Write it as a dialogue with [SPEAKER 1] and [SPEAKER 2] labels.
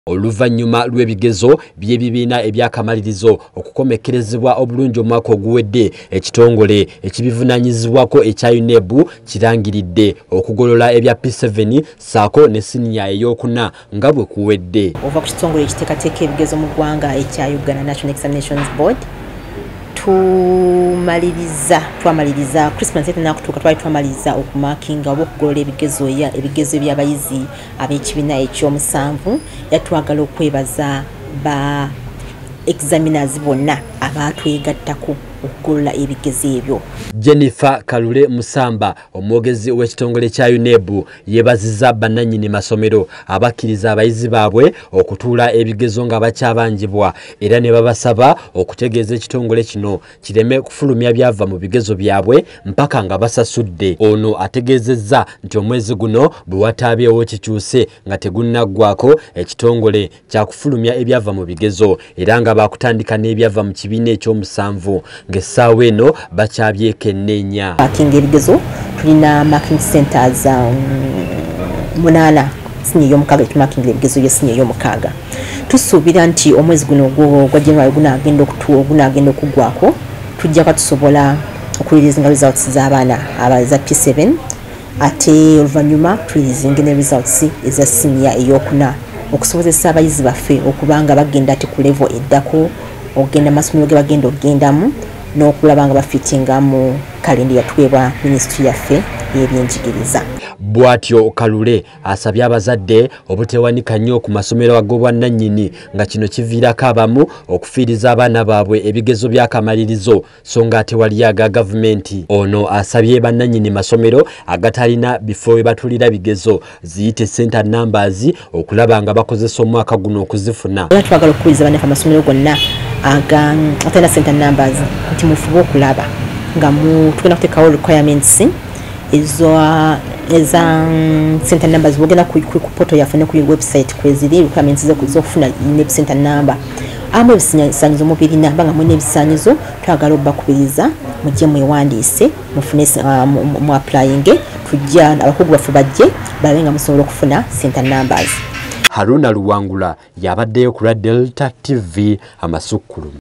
[SPEAKER 1] Oluvannyuma lw'ebigezo by'ebibiina ebyakamalirizo okukomekerezebwa obulungi omwaka oguwedde, ekitongole ekibivunaanyizibwako ekya UNEB kirangiridde okugolola ebya P7 saako ne siniya ey'okuna nga bwe kuwedde.
[SPEAKER 2] Ova ku kitongole ekiteekateeka ebigezo mu ggwanga ekya Uganda National Examinations Board twamaliriza Christmas etenakutuuka twali twamaliriza okumakinga oba okugolola ebigezo by'abayizi ab'ekibiina ekyomusanvu. Yatwagala okwebaza ba examiners bonna abaatwegattako okugolola ebigezo ebyo.
[SPEAKER 1] Jennifer Kalule Musamba, omwogezi w'ekitongole kya UNEB, yeebazizza bannannyini masomero abakkiriza abayizi baabwe okutuula ebigezo nga bakyabangibwa, era ne babasaba okutegeeza ekitongole kino kireme kufulumya byava mu bigezo byabwe mpaka nga basasudde. Ono ategeezezza nti omwezi guno bwe wataabyewo kikyuse nga tegunnaggwako, ekitongole kyakufulumya ebyava mu bigezo era nga baakutandika n'ebyava mu kibiina ekyomusanvu. Ng'essaawa eno bakyabyekennenya.
[SPEAKER 2] Makinga ebigezo tulina marking centers 8 siniya ey'omukaaga tumakinga ebigezo bya siniya ey'omukaaga. Tusuubira nti omwezi guno gwa January gunaagenda okuggwako tujja katusobola okulirizinga results z'abaana abaza P7 ate oluvannyuma tulirizinge ne results eza siniya ey'okuna okusobozesa abayizi baffe okubanga bagenda ate ku level eddako okugenda masomero ge bagenda okugendamu n'okulaba nga bafittinga mu kalenda yatuweebwa minisitule yaffe y'ebyenjigiriza.
[SPEAKER 1] Bw'atyo Kalule asabye abazadde obuteewanika nnyo ku masomero ag'obwannannyini nga kino kiviirako abamu okufiiriza abaana baabwe ebigezo by'akamalirizo so nga ate wali aga gavumenti. Ono asabye bannannyini masomero agatalina bifo we batulira bigezo ziyite center numbers okulaba nga bakozesa omwaka guno okuzifuna.
[SPEAKER 2] Era twagala okuwuliriza bannaffe amasomero gonna atalina center numbers nti mufube okulaba nga tugenda kuteekawo requirements eza center numbers bogenda ku portal yaffe ne ku website kweziri requirements z'okufuna UNEB center number. Amwe ebisaanyizo mubirina banga mwine ebisaanyizo twagala obbakubiriza mujje mwewandiise mufune mu applying tujja abakugu baffe bajje balabe nga musobola okufuna center numbers.
[SPEAKER 1] Haruna Luwangula yabaddeyo ku Delta TV Amasukkulum.